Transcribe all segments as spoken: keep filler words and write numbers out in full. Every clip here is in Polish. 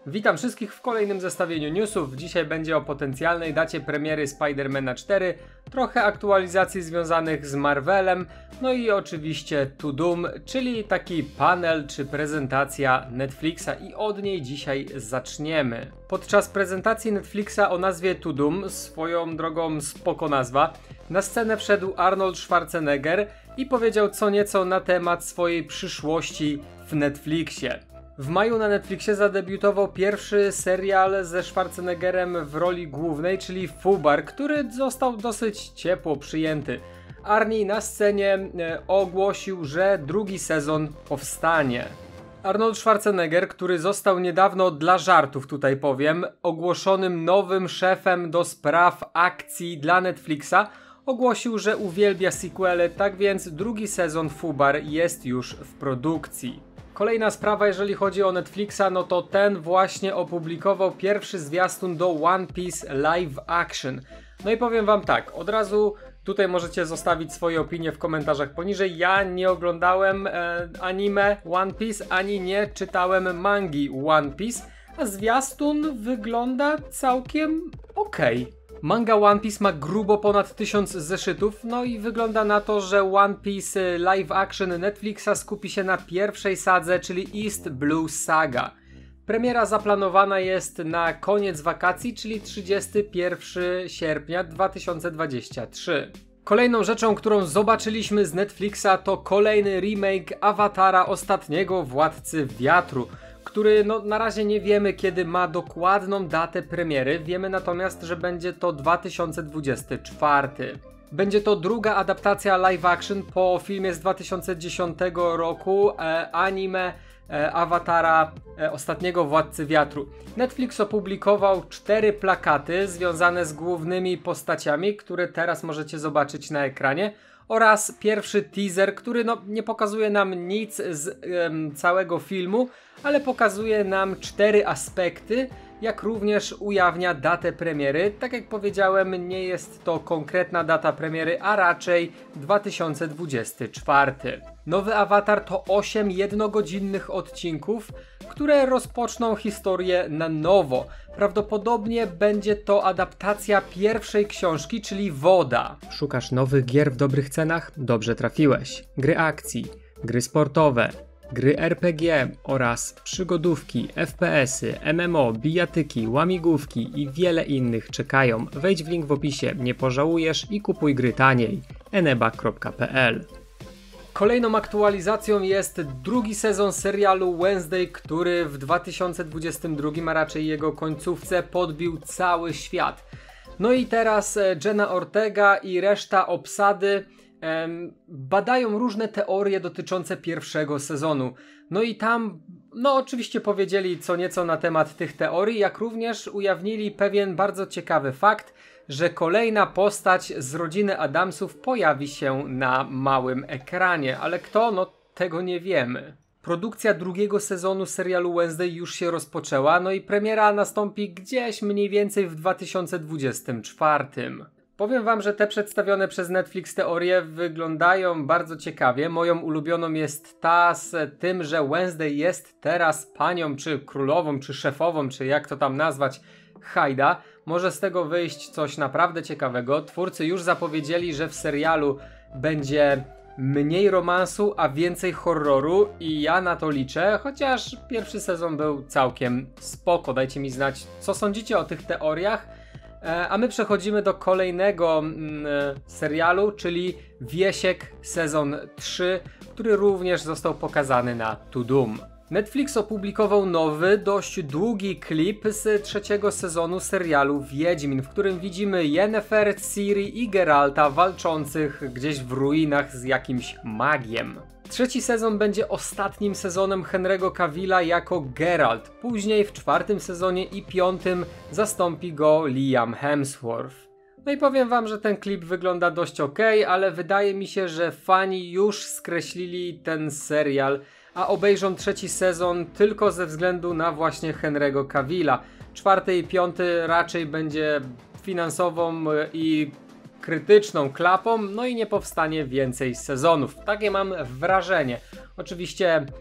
Witam wszystkich w kolejnym zestawieniu newsów. Dzisiaj będzie o potencjalnej dacie premiery Spidermana cztery, trochę aktualizacji związanych z Marvelem, no i oczywiście To Doom, czyli taki panel czy prezentacja Netflixa i od niej dzisiaj zaczniemy. Podczas prezentacji Netflixa o nazwie To Doom, swoją drogą spoko nazwa, na scenę wszedł Arnold Schwarzenegger i powiedział co nieco na temat swojej przyszłości w Netflixie. W maju na Netflixie zadebiutował pierwszy serial ze Schwarzeneggerem w roli głównej, czyli Fubar, który został dosyć ciepło przyjęty. Arnie na scenie e, ogłosił, że drugi sezon powstanie. Arnold Schwarzenegger, który został niedawno, dla żartów tutaj powiem, ogłoszonym nowym szefem do spraw akcji dla Netflixa, ogłosił, że uwielbia sequele, tak więc drugi sezon Fubar jest już w produkcji. Kolejna sprawa, jeżeli chodzi o Netflixa, no to ten właśnie opublikował pierwszy zwiastun do One Piece Live Action. No i powiem wam tak, od razu tutaj możecie zostawić swoje opinie w komentarzach poniżej. Ja nie oglądałem e, anime One Piece, ani nie czytałem mangi One Piece, a zwiastun wygląda całkiem okej. Okay. Manga One Piece ma grubo ponad tysiąc zeszytów, no i wygląda na to, że One Piece Live Action Netflixa skupi się na pierwszej sadze, czyli East Blue Saga. Premiera zaplanowana jest na koniec wakacji, czyli trzydziestego pierwszego sierpnia dwa tysiące dwudziestego trzeciego. Kolejną rzeczą, którą zobaczyliśmy z Netflixa, to kolejny remake Awatara Ostatniego Władcy Wiatru, który no, na razie nie wiemy, kiedy ma dokładną datę premiery, wiemy natomiast, że będzie to dwa tysiące dwudziesty czwarty. Będzie to druga adaptacja live action po filmie z dwa tysiące dziesiątego roku, e, anime e, Awatara e, Ostatniego Władcy Wiatru. Netflix opublikował cztery plakaty związane z głównymi postaciami, które teraz możecie zobaczyć na ekranie, oraz pierwszy teaser, który no, nie pokazuje nam nic z um, całego filmu, ale pokazuje nam cztery aspekty, jak również ujawnia datę premiery. Tak jak powiedziałem, nie jest to konkretna data premiery, a raczej dwa tysiące dwudziesty czwarty. Nowy Awatar to osiem jednogodzinnych odcinków, które rozpoczną historię na nowo. Prawdopodobnie będzie to adaptacja pierwszej książki, czyli Woda. Szukasz nowych gier w dobrych cenach? Dobrze trafiłeś. Gry akcji, gry sportowe, gry er pe gie oraz przygodówki, ef pe esy, em em o, bijatyki, łamigłówki i wiele innych czekają. Wejdź w link w opisie, nie pożałujesz i kupuj gry taniej. eneba kropka pe el. Kolejną aktualizacją jest drugi sezon serialu Wednesday, który w dwa tysiące dwudziestym drugim, a raczej jego końcówce, podbił cały świat. No i teraz Jenna Ortega i reszta obsady em, badają różne teorie dotyczące pierwszego sezonu. No i tam, no oczywiście powiedzieli co nieco na temat tych teorii, jak również ujawnili pewien bardzo ciekawy fakt, że kolejna postać z rodziny Addamsów pojawi się na małym ekranie, ale kto? No tego nie wiemy. Produkcja drugiego sezonu serialu Wednesday już się rozpoczęła, no i premiera nastąpi gdzieś mniej więcej w dwa tysiące dwudziestym czwartym. Powiem wam, że te przedstawione przez Netflix teorie wyglądają bardzo ciekawie. Moją ulubioną jest ta z tym, że Wednesday jest teraz panią, czy królową, czy szefową, czy jak to tam nazwać, Hyda. Może z tego wyjść coś naprawdę ciekawego. Twórcy już zapowiedzieli, że w serialu będzie mniej romansu, a więcej horroru i ja na to liczę, chociaż pierwszy sezon był całkiem spoko. Dajcie mi znać, co sądzicie o tych teoriach. A my przechodzimy do kolejnego mm, serialu, czyli Wiesiek sezon trzy, który również został pokazany na To Doom. Netflix opublikował nowy, dość długi klip z trzeciego sezonu serialu Wiedźmin, w którym widzimy Yennefer, Ciri i Geralta walczących gdzieś w ruinach z jakimś magiem. Trzeci sezon będzie ostatnim sezonem Henry'ego Cavilla jako Geralt. Później w czwartym sezonie i piątym zastąpi go Liam Hemsworth. No i powiem wam, że ten klip wygląda dość ok, ale wydaje mi się, że fani już skreślili ten serial, a obejrzą trzeci sezon tylko ze względu na właśnie Henry'ego Cavilla. Czwarty i piąty raczej będzie finansową i krytyczną klapą, no i nie powstanie więcej sezonów. Takie mam wrażenie. Oczywiście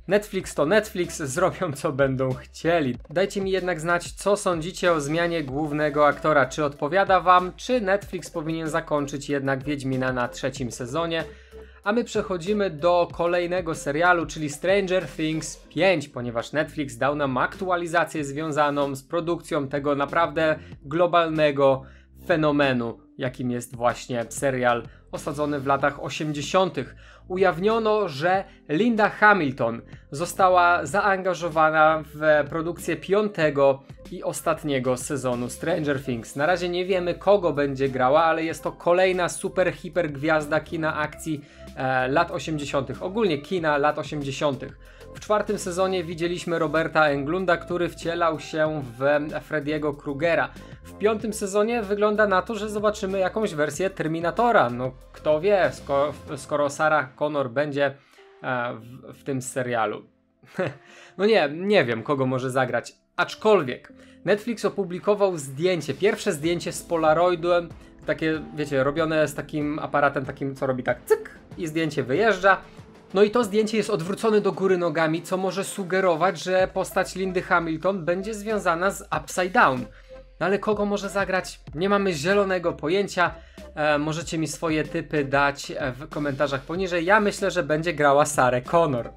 Netflix to Netflix, zrobią co będą chcieli. Dajcie mi jednak znać, co sądzicie o zmianie głównego aktora. Czy odpowiada wam, czy Netflix powinien zakończyć jednak Wiedźmina na trzecim sezonie? A my przechodzimy do kolejnego serialu, czyli Stranger Things pięć, ponieważ Netflix dał nam aktualizację związaną z produkcją tego naprawdę globalnego fenomenu, jakim jest właśnie serial osadzony w latach osiemdziesiątych. Ujawniono, że Linda Hamilton została zaangażowana w produkcję piątego i ostatniego sezonu Stranger Things. Na razie nie wiemy, kogo będzie grała, ale jest to kolejna super hiper gwiazda kina akcji e, lat osiemdziesiątych. Ogólnie kina lat osiemdziesiątych. W czwartym sezonie widzieliśmy Roberta Englunda, który wcielał się w Freddy'ego Krugera. W piątym sezonie wygląda na to, że zobaczymy jakąś wersję Terminatora. No kto wie, skoro, skoro Sarah Connor będzie e, w, w tym serialu. No nie, nie wiem, kogo może zagrać. Aczkolwiek Netflix opublikował zdjęcie, pierwsze zdjęcie z Polaroidem, takie, wiecie, robione z takim aparatem takim, co robi tak cyk i zdjęcie wyjeżdża. No i to zdjęcie jest odwrócone do góry nogami, co może sugerować, że postać Lindy Hamilton będzie związana z Upside Down. No ale kogo może zagrać? Nie mamy zielonego pojęcia. E, możecie mi swoje typy dać w komentarzach poniżej. Ja myślę, że będzie grała Sarah Connor.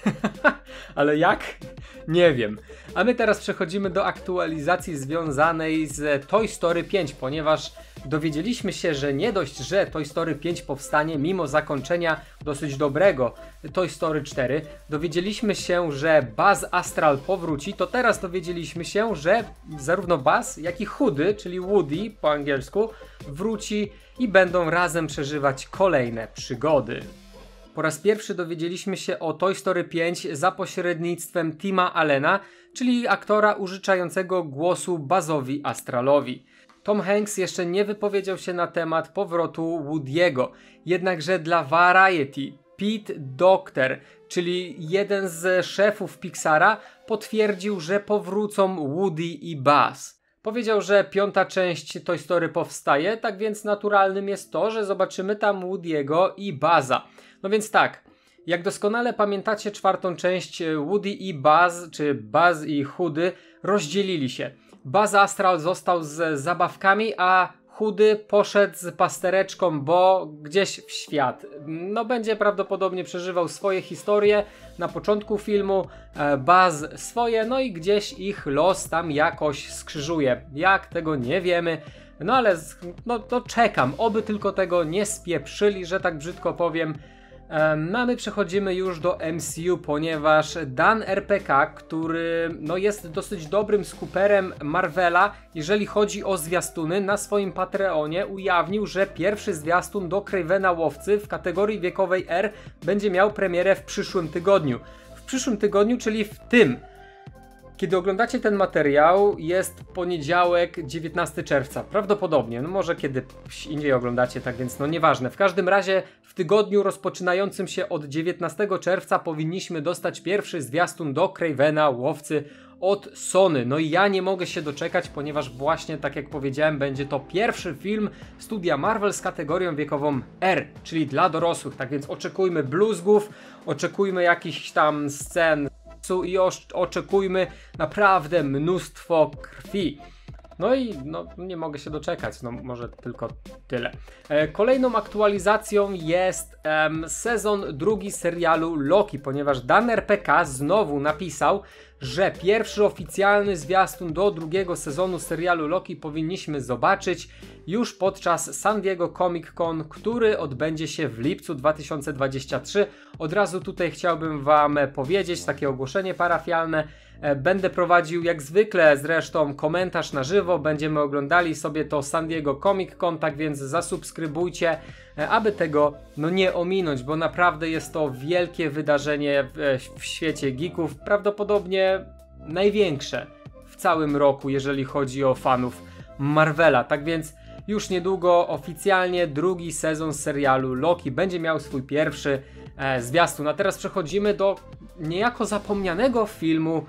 Ale jak? Nie wiem. A my teraz przechodzimy do aktualizacji związanej z Toy Story pięć, ponieważ dowiedzieliśmy się, że nie dość, że Toy Story pięć powstanie mimo zakończenia dosyć dobrego Toy Story cztery, dowiedzieliśmy się, że Buzz Astral powróci, to teraz dowiedzieliśmy się, że zarówno Buzz, jak i Woody, czyli Woody po angielsku, wróci i będą razem przeżywać kolejne przygody. Po raz pierwszy dowiedzieliśmy się o Toy Story pięć za pośrednictwem Tima Allena, czyli aktora użyczającego głosu Buzzowi Astralowi. Tom Hanks jeszcze nie wypowiedział się na temat powrotu Woody'ego, jednakże dla Variety Pete Docter, czyli jeden z szefów Pixara, potwierdził, że powrócą Woody i Buzz. Powiedział, że piąta część Toy Story powstaje, tak więc naturalnym jest to, że zobaczymy tam Woody'ego i Buzza. No więc tak, jak doskonale pamiętacie czwartą część, Woody i Buzz, czy Buzz i Woody rozdzielili się. Buzz Astral został z zabawkami, a Woody poszedł z pastereczką, bo gdzieś w świat. No będzie prawdopodobnie przeżywał swoje historie na początku filmu, Buzz swoje, no i gdzieś ich los tam jakoś skrzyżuje. Jak, tego nie wiemy. No ale no, to czekam, oby tylko tego nie spieprzyli, że tak brzydko powiem. Um, no my przechodzimy już do M C U, ponieważ Dan R P K, który no, jest dosyć dobrym skuperem Marvela, jeżeli chodzi o zwiastuny, na swoim Patreonie ujawnił, że pierwszy zwiastun do Cravena Łowcy w kategorii wiekowej R będzie miał premierę w przyszłym tygodniu. W przyszłym tygodniu, czyli w tym. Kiedy oglądacie ten materiał, jest poniedziałek, dziewiętnastego czerwca. Prawdopodobnie, no może kiedy indziej oglądacie, tak więc no nieważne. W każdym razie w tygodniu rozpoczynającym się od dziewiętnastego czerwca powinniśmy dostać pierwszy zwiastun do Cravena Łowcy od Sony. No i ja nie mogę się doczekać, ponieważ właśnie tak jak powiedziałem, będzie to pierwszy film studia Marvel z kategorią wiekową R, czyli dla dorosłych. Tak więc oczekujmy bluzgów, oczekujmy jakichś tam scen i oczekujmy naprawdę mnóstwo krwi. No i no, nie mogę się doczekać, no może tylko tyle. E, kolejną aktualizacją jest em, sezon drugi serialu Loki, ponieważ Dan R P K znowu napisał, że pierwszy oficjalny zwiastun do drugiego sezonu serialu Loki powinniśmy zobaczyć już podczas San Diego Comic Con, który odbędzie się w lipcu dwa tysiące dwudziestego trzeciego. Od razu tutaj chciałbym wam powiedzieć, takie ogłoszenie parafialne. Będę prowadził jak zwykle zresztą komentarz na żywo, będziemy oglądali sobie to San Diego Comic Con, tak więc zasubskrybujcie, aby tego no nie ominąć, bo naprawdę jest to wielkie wydarzenie w, w świecie geeków, prawdopodobnie największe w całym roku, jeżeli chodzi o fanów Marvela, tak więc już niedługo oficjalnie drugi sezon serialu Loki będzie miał swój pierwszy e, zwiastun, a teraz przechodzimy do niejako zapomnianego filmu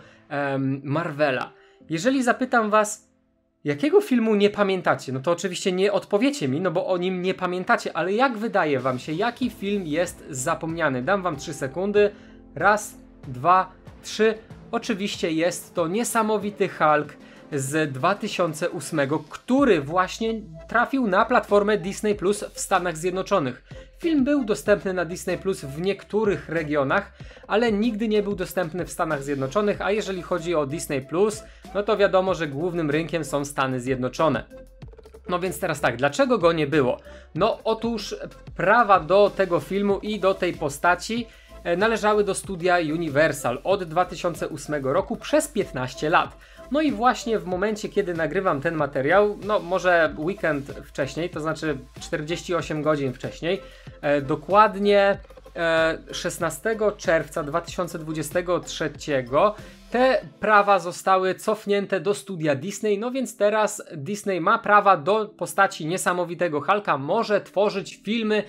Marvela. Jeżeli zapytam was, jakiego filmu nie pamiętacie, no to oczywiście nie odpowiecie mi, no bo o nim nie pamiętacie, ale jak wydaje wam się, jaki film jest zapomniany? Dam wam trzy sekundy. Raz, dwa, trzy. Oczywiście jest to niesamowity Hulk z dwa tysiące ósmego, który właśnie trafił na platformę Disney Plus w Stanach Zjednoczonych. Film był dostępny na Disney Plus w niektórych regionach, ale nigdy nie był dostępny w Stanach Zjednoczonych, a jeżeli chodzi o Disney Plus, no to wiadomo, że głównym rynkiem są Stany Zjednoczone. No więc teraz tak, dlaczego go nie było? No otóż prawa do tego filmu i do tej postaci należały do studia Universal od dwa tysiące ósmego roku przez piętnaście lat. No i właśnie w momencie, kiedy nagrywam ten materiał, no może weekend wcześniej, to znaczy czterdzieści osiem godzin wcześniej, e, dokładnie e, szesnastego czerwca dwa tysiące dwudziestego trzeciego te prawa zostały cofnięte do studia Disney, no więc teraz Disney ma prawa do postaci niesamowitego Hulka, może tworzyć filmy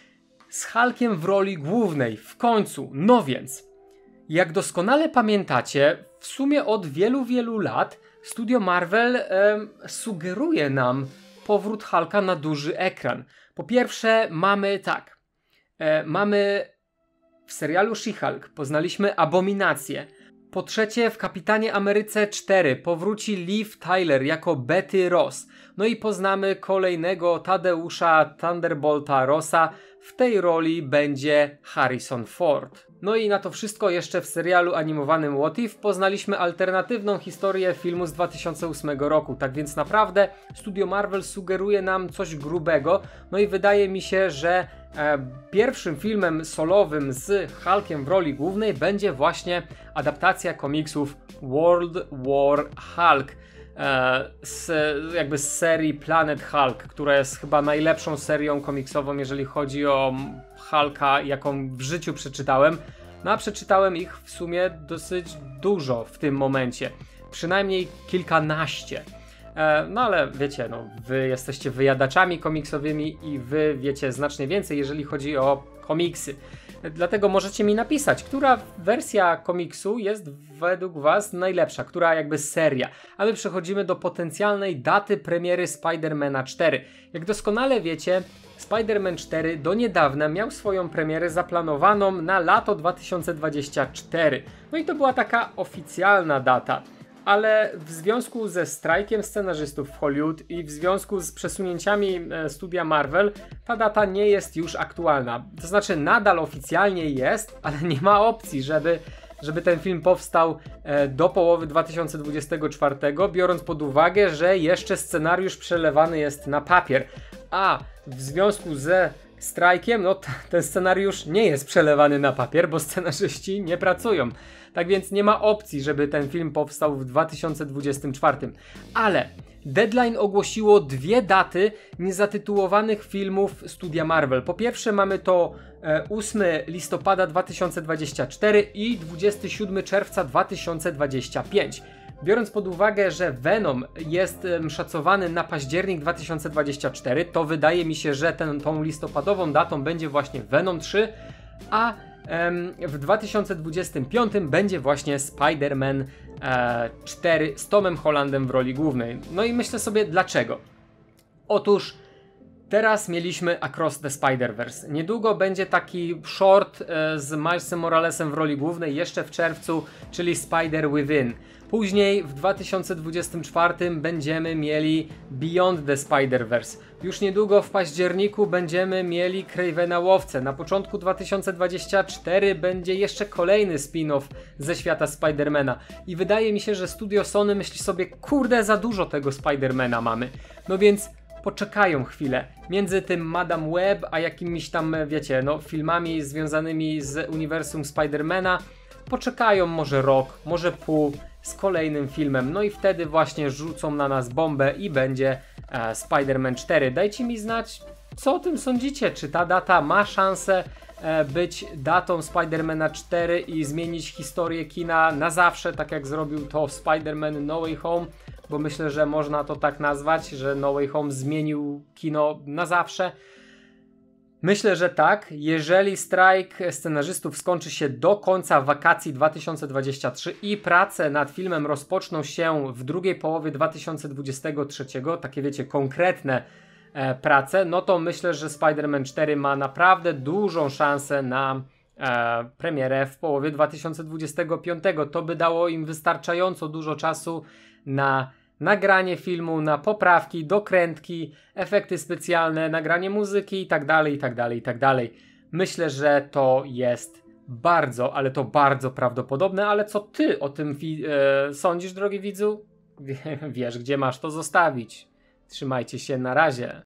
z Hulkiem w roli głównej, w końcu. No więc, jak doskonale pamiętacie, w sumie od wielu, wielu lat studio Marvel e, sugeruje nam powrót Hulka na duży ekran. Po pierwsze mamy tak, e, mamy w serialu She-Hulk poznaliśmy Abominację. Po trzecie w Kapitanie Ameryce cztery powróci Liv Tyler jako Betty Ross. No i poznamy kolejnego Tadeusza Thunderbolta Rossa. W tej roli będzie Harrison Ford. No i na to wszystko jeszcze w serialu animowanym What If poznaliśmy alternatywną historię filmu z dwa tysiące ósmego roku. Tak więc naprawdę studio Marvel sugeruje nam coś grubego. No i wydaje mi się, że e, pierwszym filmem solowym z Hulkiem w roli głównej będzie właśnie adaptacja komiksów World War Hulk. Z, jakby z serii Planet Hulk, która jest chyba najlepszą serią komiksową, jeżeli chodzi o Hulka, jaką w życiu przeczytałem. No a przeczytałem ich w sumie dosyć dużo w tym momencie. Przynajmniej kilkanaście. No ale wiecie, no, wy jesteście wyjadaczami komiksowymi i wy wiecie znacznie więcej, jeżeli chodzi o komiksy. Dlatego możecie mi napisać, która wersja komiksu jest według was najlepsza, która jakby seria. A my przechodzimy do potencjalnej daty premiery Spider-Mana cztery. Jak doskonale wiecie, Spider-Man cztery do niedawna miał swoją premierę zaplanowaną na lato dwa tysiące dwudzieste czwarte. No i to była taka oficjalna data. Ale w związku ze strajkiem scenarzystów w Hollywood i w związku z przesunięciami studia Marvel ta data nie jest już aktualna. To znaczy nadal oficjalnie jest, ale nie ma opcji, żeby, żeby ten film powstał do połowy dwa tysiące dwudziestego czwartego, biorąc pod uwagę, że jeszcze scenariusz przelewany jest na papier. A w związku ze strajkiem, no t- ten scenariusz nie jest przelewany na papier, bo scenarzyści nie pracują. Tak więc nie ma opcji, żeby ten film powstał w dwa tysiące dwudziestym czwartym. Ale Deadline ogłosiło dwie daty niezatytułowanych filmów studia Marvel. Po pierwsze mamy to e, ósmego listopada dwa tysiące dwudziestego czwartego i dwudziestego siódmego czerwca dwa tysiące dwudziestego piątego. Biorąc pod uwagę, że Venom jest um, szacowany na październik dwa tysiące dwudziesty czwarty, to wydaje mi się, że ten, tą listopadową datą będzie właśnie Venom trzy, a um, w dwa tysiące dwudziestym piątym będzie właśnie Spider-Man e, cztery z Tomem Hollandem w roli głównej. No i myślę sobie dlaczego. Otóż teraz mieliśmy Across the Spider-Verse. Niedługo będzie taki short e, z Milesem Moralesem w roli głównej, jeszcze w czerwcu, czyli Spider Within. Później w dwa tysiące dwudziestym czwartym będziemy mieli Beyond the Spider-Verse. Już niedługo w październiku będziemy mieli Cravena Łowcę. Na początku dwa tysiące dwudziestego czwartego będzie jeszcze kolejny spin-off ze świata Spidermana. I wydaje mi się, że studio Sony myśli sobie, kurde, za dużo tego Spidermana mamy. No więc poczekają chwilę. Między tym Madame Web, a jakimiś tam, wiecie, no filmami związanymi z uniwersum Spidermana poczekają może rok, może pół z kolejnym filmem, no i wtedy właśnie rzucą na nas bombę i będzie e, Spider-Man cztery. Dajcie mi znać, co o tym sądzicie, czy ta data ma szansę e, być datą Spider-Mana cztery i zmienić historię kina na zawsze, tak jak zrobił to Spider-Man No Way Home, bo myślę, że można to tak nazwać, że No Way Home zmienił kino na zawsze. Myślę, że tak. Jeżeli strajk scenarzystów skończy się do końca wakacji dwa tysiące dwudziestego trzeciego i prace nad filmem rozpoczną się w drugiej połowie dwa tysiące dwudziestego trzeciego, takie wiecie, konkretne e, prace, no to myślę, że Spider-Man cztery ma naprawdę dużą szansę na e, premierę w połowie dwa tysiące dwudziestego piątego. To by dało im wystarczająco dużo czasu na nagranie filmu, na poprawki, dokrętki, efekty specjalne, nagranie muzyki i tak dalej, i tak dalej, i tak dalej. Myślę, że to jest bardzo, ale to bardzo prawdopodobne, ale co ty o tym e, sądzisz, drogi widzu? Wiesz, gdzie masz to zostawić. Trzymajcie się, na razie.